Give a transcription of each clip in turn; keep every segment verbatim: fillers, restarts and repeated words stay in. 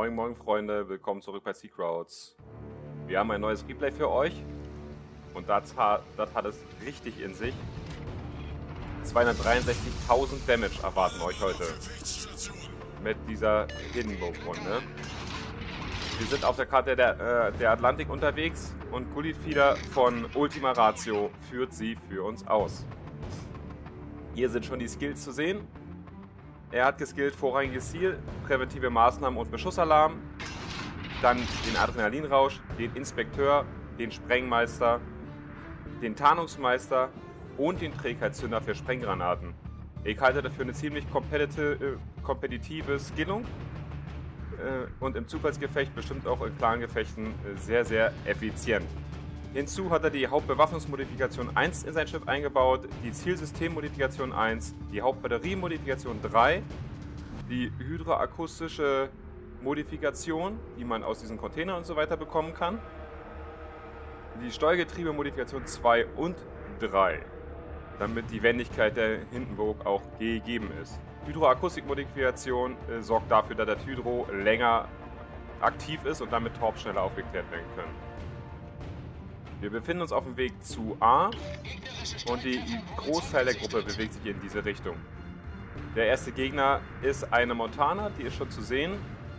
Moin Moin Freunde, willkommen zurück bei Seacrowds. Wir haben ein neues Replay für euch und das hat, das hat es richtig in sich. zweihundertdreiundsechzigtausend Damage erwarten euch heute mit dieser Hindenburg-Runde. Wir sind auf der Karte der, äh, der Atlantik unterwegs und Gullidfieder von Ultima Ratio führt sie für uns aus. Hier sind schon die Skills zu sehen. Er hat geskillt vorrangiges Ziel, präventive Maßnahmen und Beschussalarm, dann den Adrenalinrausch, den Inspekteur, den Sprengmeister, den Tarnungsmeister und den Trägheitszünder für Sprenggranaten. Ich halte dafür eine ziemlich kompetitive, kompetitive Skillung äh, und im Zufallsgefecht, bestimmt auch in Clan-Gefechten, äh, sehr, sehr effizient. Hinzu hat er die Hauptbewaffnungsmodifikation eins in sein Schiff eingebaut, die Zielsystemmodifikation eins, die Hauptbatteriemodifikation drei, die hydroakustische Modifikation, die man aus diesen Containern und so weiter bekommen kann, die Steuergetriebe-Modifikation zwei und drei, damit die Wendigkeit der Hindenburg auch gegeben ist. Hydroakustik-Modifikation äh, sorgt dafür, dass das Hydro länger aktiv ist und damit Torps schneller aufgeklärt werden können. Wir befinden uns auf dem Weg zu A und die Großteil der Gruppe bewegt sich in diese Richtung. Der erste Gegner ist eine Montana, die ist schon zu sehen.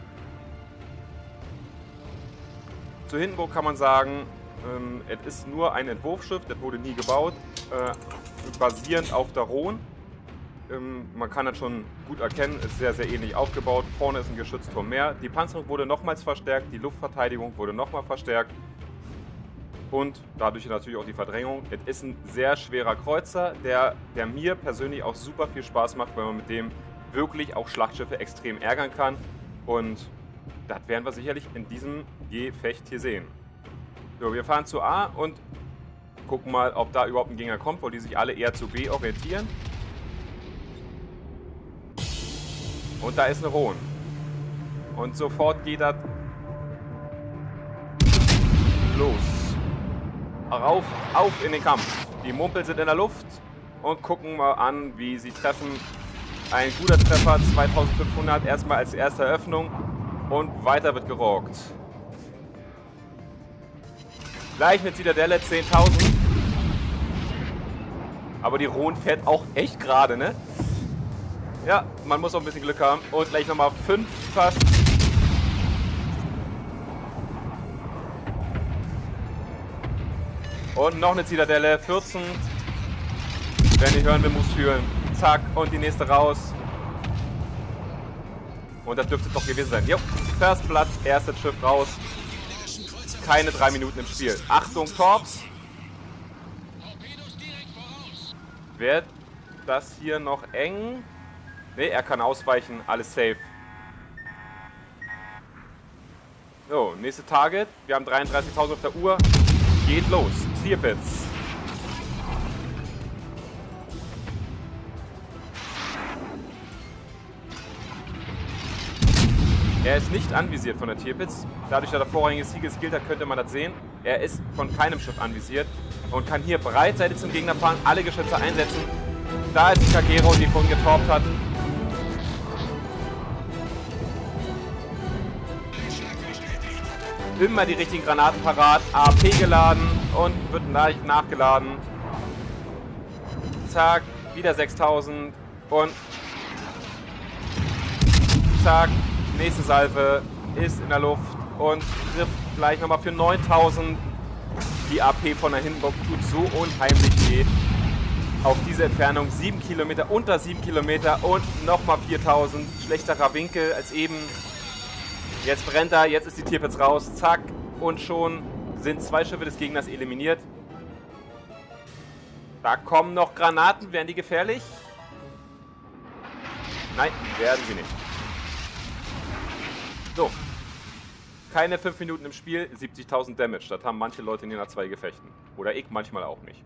Zu Hindenburg kann man sagen, ähm, es ist nur ein Entwurfsschiff, das wurde nie gebaut, äh, basierend auf der Rhone. Ähm, man kann das schon gut erkennen, ist sehr, sehr ähnlich aufgebaut. Vorne ist ein Geschützturm mehr. Die Panzerung wurde nochmals verstärkt, die Luftverteidigung wurde nochmal verstärkt. Und dadurch natürlich auch die Verdrängung. Es ist ein sehr schwerer Kreuzer, der, der mir persönlich auch super viel Spaß macht, weil man mit dem wirklich auch Schlachtschiffe extrem ärgern kann. Und das werden wir sicherlich in diesem Gefecht hier sehen. So, wir fahren zu A und gucken mal, ob da überhaupt ein Gegner kommt, weil die sich alle eher zu B orientieren. Und da ist eine Rhone. Und sofort geht das los. Rauf, auf in den Kampf. Die Mumpel sind in der Luft und gucken mal an, wie sie treffen. Ein guter Treffer, zweitausendfünfhundert, erstmal als erste Eröffnung und weiter wird gerockt. Gleich mit Zitadelle zehntausend. Aber die Rhone fährt auch echt gerade, ne? Ja, man muss auch ein bisschen Glück haben. Und gleich nochmal fünf fast. Und noch eine Zitadelle, vierzehn. Wer nicht hören will, muss fühlen. Zack, und die nächste raus. Und das dürfte doch gewesen sein. Jo, First Blood, erstes Schiff raus. Keine drei Minuten im Spiel. Achtung, Torps. Wird das hier noch eng? Ne, er kann ausweichen. Alles safe. So, nächste Target. Wir haben dreiunddreißigtausend auf der Uhr. Geht los. Tierpitz. Er ist nicht anvisiert von der Tierpitz. Dadurch, dass er vorrangiges Ziel geskillt hat, könnte man das sehen. Er ist von keinem Schiff anvisiert und kann hier breitseitig zum Gegner fahren, alle Geschütze einsetzen. Da ist die Kagero, die vorhin getorpt hat. Immer die richtigen Granaten parat, A P geladen und wird nachgeladen. Zack, wieder sechstausend und zack, nächste Salve ist in der Luft und trifft gleich nochmal für neuntausend. Die A P von der Hindenburg tut so unheimlich weh. Auf diese Entfernung sieben Kilometer, unter sieben Kilometer und nochmal viertausend. Schlechterer Winkel als eben. Jetzt brennt er, jetzt ist die Tierpitz raus, zack, und schon sind zwei Schiffe des Gegners eliminiert. Da kommen noch Granaten, werden die gefährlich? Nein, werden sie nicht. So, keine fünf Minuten im Spiel, siebzigtausend Damage, das haben manche Leute in jener zwei Gefechten. Oder ich manchmal auch nicht.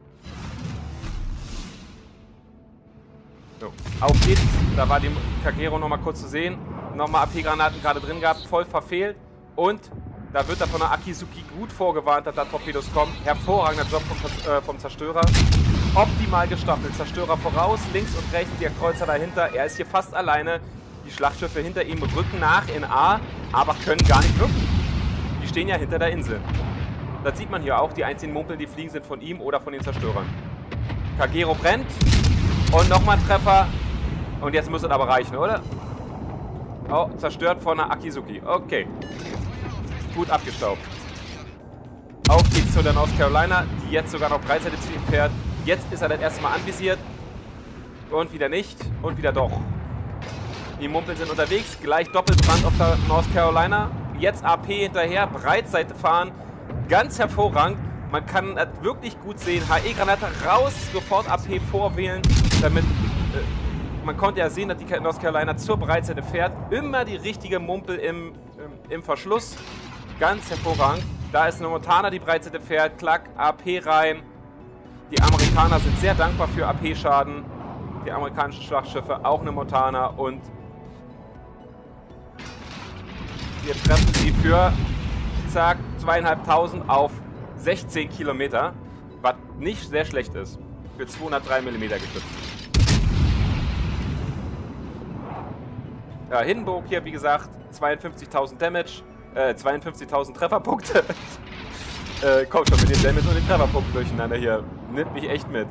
So, auf geht's, da war die Kagero nochmal kurz zu sehen. Nochmal A P-Granaten gerade drin gehabt, voll verfehlt. Und da wird er von der Akizuki gut vorgewarnt, dass da Torpedos kommen. Hervorragender Job vom, äh, vom Zerstörer. Optimal gestaffelt. Zerstörer voraus, links und rechts, der Kreuzer dahinter. Er ist hier fast alleine. Die Schlachtschiffe hinter ihm rücken nach in A, aber können gar nicht wirken. Die stehen ja hinter der Insel. Das sieht man hier auch. Die einzigen Mumpeln, die fliegen, sind von ihm oder von den Zerstörern. Kagero brennt. Und nochmal ein Treffer. Und jetzt muss es aber reichen, oder? Oh, zerstört von der Akizuki. Okay. Gut abgestaubt. Auf geht's zu der North Carolina, die jetzt sogar noch Breitseite ziehen fährt. Jetzt ist er das erste Mal anvisiert. Und wieder nicht. Und wieder doch. Die Mumpeln sind unterwegs. Gleich Doppelbrand auf der North Carolina. Jetzt A P hinterher. Breitseite fahren. Ganz hervorragend. Man kann das wirklich gut sehen. H E-Granate raus. Sofort A P vorwählen. Damit... Äh, man konnte ja sehen, dass die North Carolina zur Breitseite fährt. Immer die richtige Mumpel im, im, im Verschluss. Ganz hervorragend. Da ist eine Montana, die Breitseite fährt. Klack, A P rein. Die Amerikaner sind sehr dankbar für A P-Schaden. Die amerikanischen Schlachtschiffe, auch eine Montana. Und wir treffen sie für, zack, zweieinhalbtausend auf sechzehn Kilometer. Was nicht sehr schlecht ist. Für zweihundertdrei Millimeter geschützt. Ja, Hindenburg hier, wie gesagt, zweiundfünfzigtausend Damage. Äh, zweiundfünfzigtausend Trefferpunkte. äh, kommt schon mit den Damage und den Trefferpunkten durcheinander hier. Nimmt mich echt mit.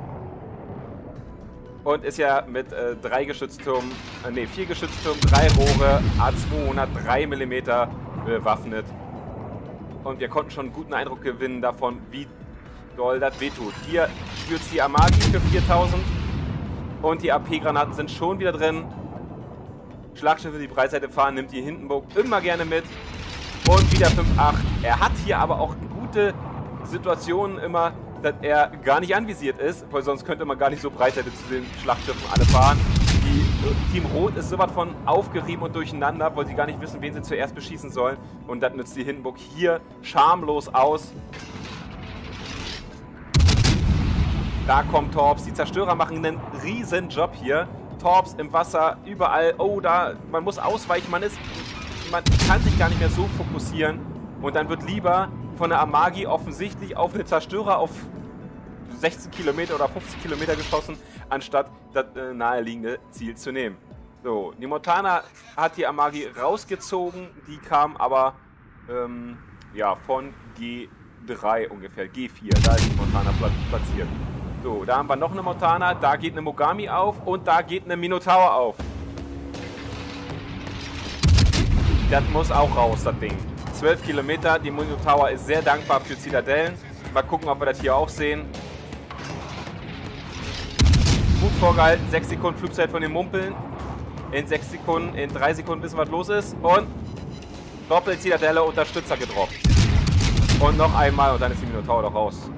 Und ist ja mit äh, drei Geschütztürmen, äh, ne, vier Geschütztürmen, drei Rohre, A zweihundertdrei Millimeter bewaffnet. Und wir konnten schon einen guten Eindruck gewinnen davon, wie doll das wehtut. Hier stürzt die Amagi für viertausend. Und die A P-Granaten sind schon wieder drin. Schlachtschiffe, die Breitseite fahren, nimmt die Hindenburg immer gerne mit. Und wieder fünf acht. Er hat hier aber auch gute Situationen immer, dass er gar nicht anvisiert ist, weil sonst könnte man gar nicht so Breitseite zu den Schlachtschiffen alle fahren. Die Team Rot ist sowas von aufgerieben und durcheinander, weil sie gar nicht wissen, wen sie zuerst beschießen sollen. Und das nützt die Hindenburg hier schamlos aus. Da kommt Torps. Die Zerstörer machen einen riesen Job hier. Torps im Wasser, überall. Oh, da, man muss ausweichen. Man ist, man kann sich gar nicht mehr so fokussieren. Und dann wird lieber von der Amagi offensichtlich auf eine Zerstörer auf sechzehn Kilometer oder fünfzig Kilometer geschossen, anstatt das äh, naheliegende Ziel zu nehmen. So, die Montana hat die Amagi rausgezogen. Die kam aber ähm, ja, von G drei ungefähr, G vier. Da ist die Montana platziert. So, da haben wir noch eine Montana, da geht eine Mogami auf und da geht eine Minotaur auf. Das muss auch raus, das Ding. zwölf Kilometer, die Minotaur ist sehr dankbar für Zitadellen. Mal gucken, ob wir das hier auch sehen. Gut vorgehalten, sechs Sekunden Flugzeit von den Mumpeln. In sechs Sekunden, in drei Sekunden wissen, was los ist. Und Doppel-Zitadelle, Unterstützer gedroppt. Und noch einmal und dann ist die Minotaur doch raus.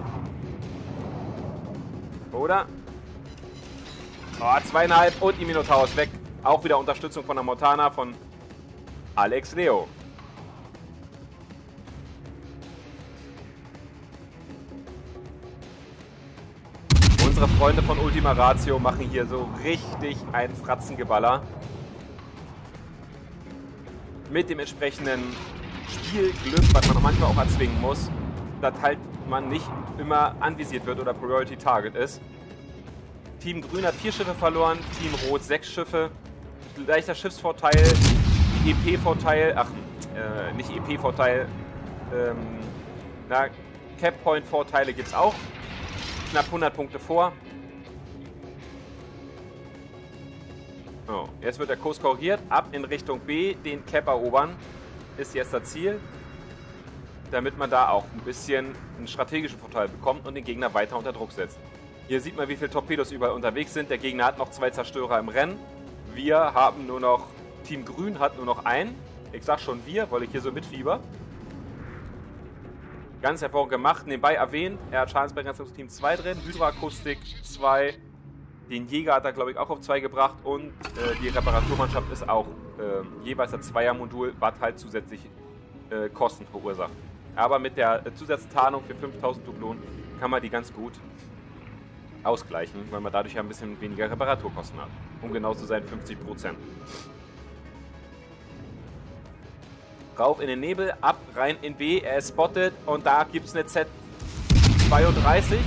Oder? Oh, zweieinhalb und die Minotaur ist weg. Auch wieder Unterstützung von der Montana von Alex Leo. Unsere Freunde von Ultima Ratio machen hier so richtig ein Fratzengeballer. Mit dem entsprechenden Spielglück, was man manchmal auch erzwingen muss, dass halt man nicht immer anvisiert wird oder Priority Target ist. Team Grün hat vier Schiffe verloren, Team Rot sechs Schiffe. Leichter Schiffsvorteil, E P-Vorteil, ach, äh, nicht E P-Vorteil, ähm, na, Cap-Point-Vorteile gibt es auch. Knapp hundert Punkte vor. Oh, jetzt wird der Kurs korrigiert, ab in Richtung B, den Cap erobern, ist jetzt das Ziel. Damit man da auch ein bisschen einen strategischen Vorteil bekommt und den Gegner weiter unter Druck setzt. Hier sieht man, wie viele Torpedos überall unterwegs sind. Der Gegner hat noch zwei Zerstörer im Rennen. Wir haben nur noch, Team Grün hat nur noch einen. Ich sag schon wir, weil ich hier so mitfieber. Ganz hervorragend gemacht. Nebenbei erwähnt, er hat Schadensbegrenzungsteam zwei drin, Hydroakustik zwei. Den Jäger hat er, glaube ich, auch auf zwei gebracht. Und äh, die Reparaturmannschaft ist auch äh, jeweils ein Zweiermodul, was halt zusätzlich äh, Kosten verursacht. Aber mit der Zusatztarnung für fünftausend Dublonen kann man die ganz gut ausgleichen, weil man dadurch ja ein bisschen weniger Reparaturkosten hat. Um genau zu sein, fünfzig Prozent. Rauf in den Nebel, ab, rein in B, er ist spotted und da gibt es eine Z zweiunddreißig.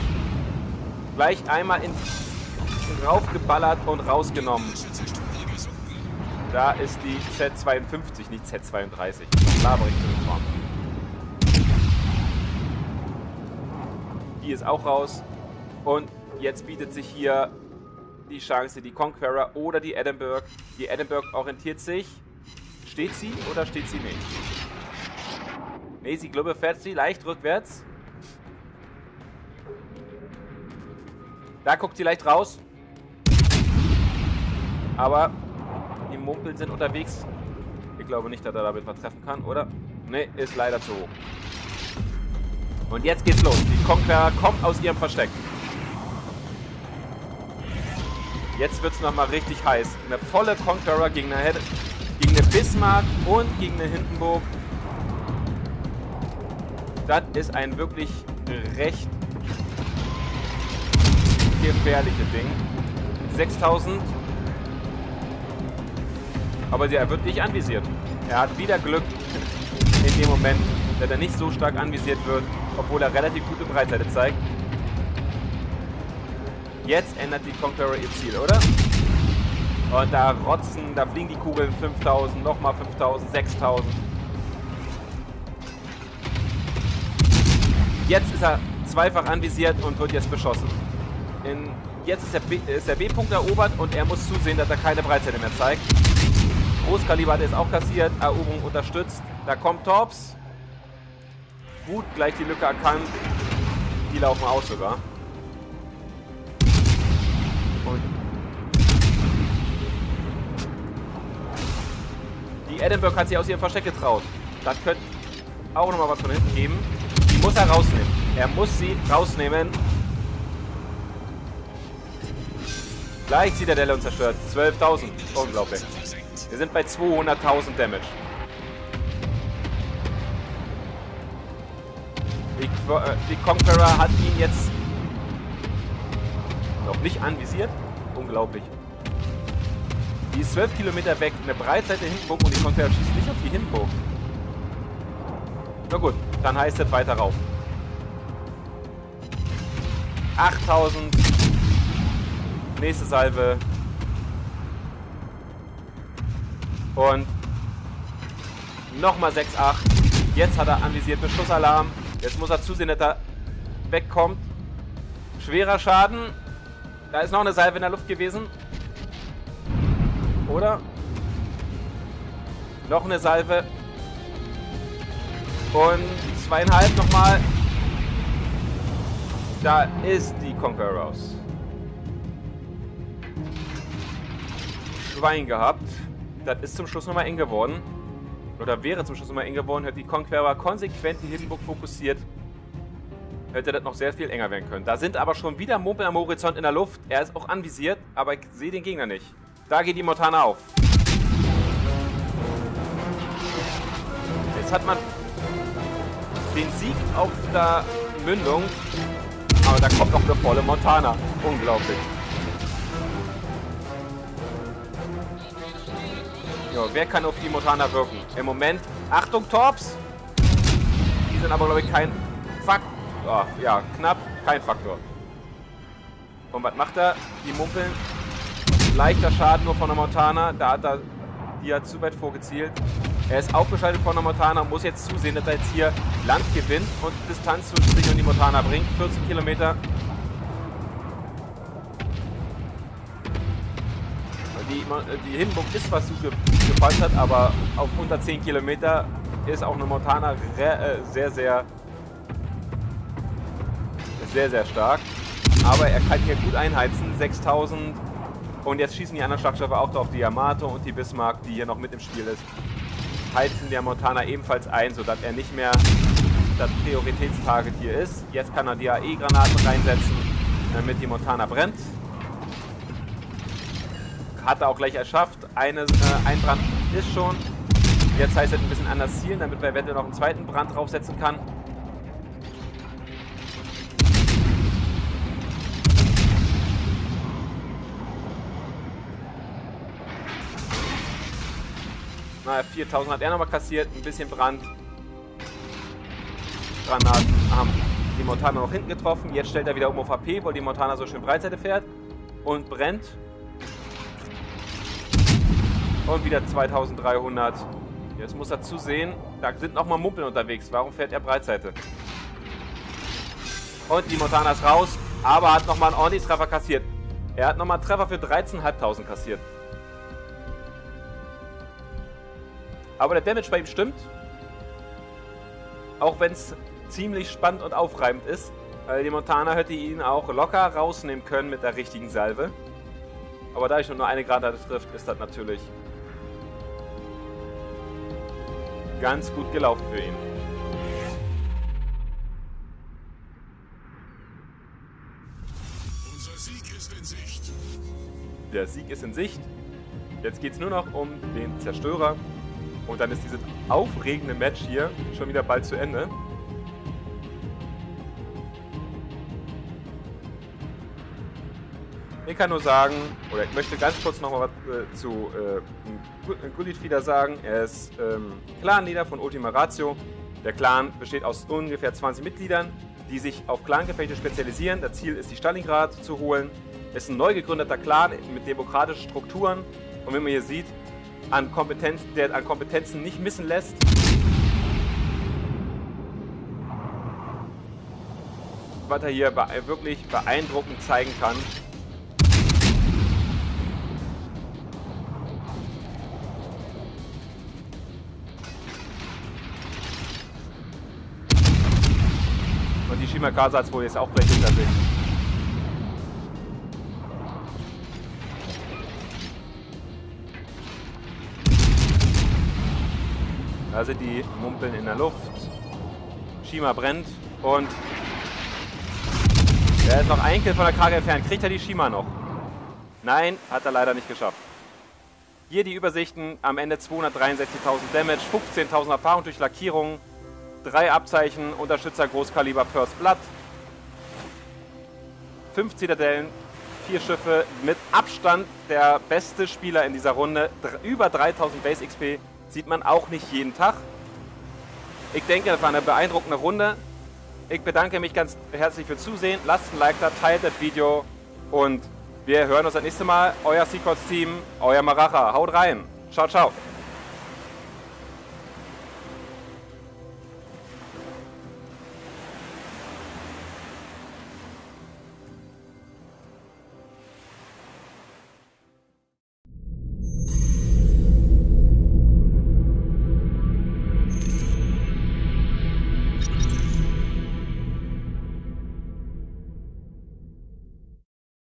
Gleich einmal in raufgeballert und rausgenommen. Da ist die Z zweiundfünfzig, nicht Z zweiunddreißig. Das labere ich für die Form. Die ist auch raus. Und jetzt bietet sich hier die Chance, die Conqueror oder die Edinburgh. Die Edinburgh orientiert sich. Steht sie oder steht sie nicht? Ne, sie glaube fährt sie leicht rückwärts. Da guckt sie leicht raus. Aber die Mumpeln sind unterwegs. Ich glaube nicht, dass er damit was treffen kann, oder? Ne, ist leider zu hoch. Und jetzt geht's los. Die Conqueror kommt aus ihrem Versteck. Jetzt wird's nochmal richtig heiß. Eine volle Conqueror gegen eine, gegen eine Bismarck und gegen eine Hindenburg. Das ist ein wirklich recht gefährliches Ding. sechstausend. Aber er wird nicht anvisiert. Er hat wieder Glück in dem Moment, dass er nicht so stark anvisiert wird, obwohl er relativ gute Breitseite zeigt. Jetzt ändert die Conqueror ihr Ziel, oder? Und da rotzen, da fliegen die Kugeln fünftausend, nochmal fünftausend, sechstausend. Jetzt ist er zweifach anvisiert und wird jetzt beschossen. In, jetzt ist der, B, ist der B-Punkt erobert und er muss zusehen, dass er keine Breitseite mehr zeigt. Großkaliber hat er jetzt auch kassiert, Eroberung unterstützt. Da kommt Torps. Gut, gleich die Lücke erkannt. Die laufen aus sogar. Und die Edinburgh hat sich aus ihrem Versteck getraut. Das könnte auch nochmal was von hinten geben. Die muss er rausnehmen. Er muss sie rausnehmen. Gleich Zitadelle und zerstört. zwölftausend. Unglaublich. Wir sind bei zweihunderttausend Damage. Die, äh, die Conqueror hat ihn jetzt noch nicht anvisiert. Unglaublich. Die ist zwölf Kilometer weg. Eine Breitseite Hindenburg und die Conqueror schießt nicht auf die Hindenburg. Na gut, dann heißt es weiter rauf. achttausend. Nächste Salve. Und nochmal sechs acht. Jetzt hat er anvisiert Beschussalarm. Jetzt muss er zusehen, dass er wegkommt. Schwerer Schaden. Da ist noch eine Salve in der Luft gewesen. Oder? Noch eine Salve. Und zweieinhalb nochmal. Da ist die Conqueror raus. Schwein gehabt. Das ist zum Schluss nochmal eng geworden. Oder wäre zum Schluss nochmal eng geworden. Hätte die Conqueror konsequent die Hindenburg fokussiert. Hätte das noch sehr viel enger werden können. Da sind aber schon wieder Mumpel am Horizont in der Luft. Er ist auch anvisiert, aber ich sehe den Gegner nicht. Da geht die Montana auf. Jetzt hat man den Sieg auf der Mündung. Aber da kommt noch eine volle Montana. Unglaublich. Ja, wer kann auf die Montana wirken? Im Moment, Achtung, Torps! Die sind aber, glaube ich, kein Faktor. Oh, ja, knapp, kein Faktor. Und was macht er? Die Mumpeln. Leichter Schaden nur von der Montana. Da hat er die hat zu weit vorgezielt. Er ist aufgeschaltet von der Montana und muss jetzt zusehen, dass er jetzt hier Land gewinnt und Distanz zwischen sich und die Montana bringt. vierzehn Kilometer. Die, die Hindenburg ist zwar zugepanzert, aber auf unter zehn Kilometer ist auch eine Montana äh, sehr, sehr, sehr, sehr stark. Aber er kann hier gut einheizen, sechstausend. Und jetzt schießen die anderen Schlagschiffe auch drauf, die Yamato und die Bismarck, die hier noch mit im Spiel ist. Heizen der Montana ebenfalls ein, sodass er nicht mehr das Prioritätstarget hier ist. Jetzt kann er die A E-Granaten reinsetzen, damit die Montana brennt. Hat er auch gleich erschafft. Eine, äh, ein Brand ist schon. Jetzt heißt es ein bisschen anders zielen, damit wir eventuell noch einen zweiten Brand draufsetzen kann. Na, viertausend hat er nochmal kassiert. Ein bisschen Brand. Granaten haben die Montana noch hinten getroffen. Jetzt stellt er wieder um auf H P, weil die Montana so schön Breitseite fährt. Und brennt. Und wieder zweitausenddreihundert. Jetzt muss er zusehen, da sind nochmal Mumpeln unterwegs. Warum fährt er Breitseite? Und die Montana ist raus, aber hat nochmal einen ordentlichen Treffer kassiert. Er hat nochmal einen Treffer für dreizehntausendfünfhundert kassiert. Aber der Damage bei ihm stimmt. Auch wenn es ziemlich spannend und aufreibend ist. Weil die Montana hätte ihn auch locker rausnehmen können mit der richtigen Salve. Aber da ich nur eine Granate trifft, ist das natürlich ganz gut gelaufen für ihn. Unser Sieg ist in Sicht. Der Sieg ist in Sicht. Jetzt geht es nur noch um den Zerstörer. Und dann ist dieses aufregende Match hier schon wieder bald zu Ende. Ich kann nur sagen, oder ich möchte ganz kurz noch mal was äh, zu äh, Gulitfieder sagen. Er ist ähm, Clan-Leader von Ultima Ratio. Der Clan besteht aus ungefähr zwanzig Mitgliedern, die sich auf Clangefechte spezialisieren. Das Ziel ist, die Stalingrad zu holen. Es ist ein neu gegründeter Clan mit demokratischen Strukturen. Und wie man hier sieht, an Kompetenz, der an Kompetenzen nicht missen lässt. Was er hier bee- wirklich beeindruckend zeigen kann. Und die Shimakasa hat es wohl jetzt auch gleich hinter sich. Da sind die Mumpeln in der Luft. Shima brennt und er ist noch ein Kill von der Krake entfernt. Kriegt er die Shima noch? Nein, hat er leider nicht geschafft. Hier die Übersichten. Am Ende zweihundertdreiundsechzigtausend Damage, fünfzehntausend Erfahrung durch Lackierung, drei Abzeichen, Unterstützer Großkaliber First Blood, fünf Zitadellen, vier Schiffe, mit Abstand der beste Spieler in dieser Runde. Über dreitausend Base X P. Sieht man auch nicht jeden Tag. Ich denke, das war eine beeindruckende Runde. Ich bedanke mich ganz herzlich fürs Zusehen. Lasst ein Like da, teilt das Video und wir hören uns das nächste Mal. Euer Sequels Team, euer Maracha. Haut rein. Ciao, ciao.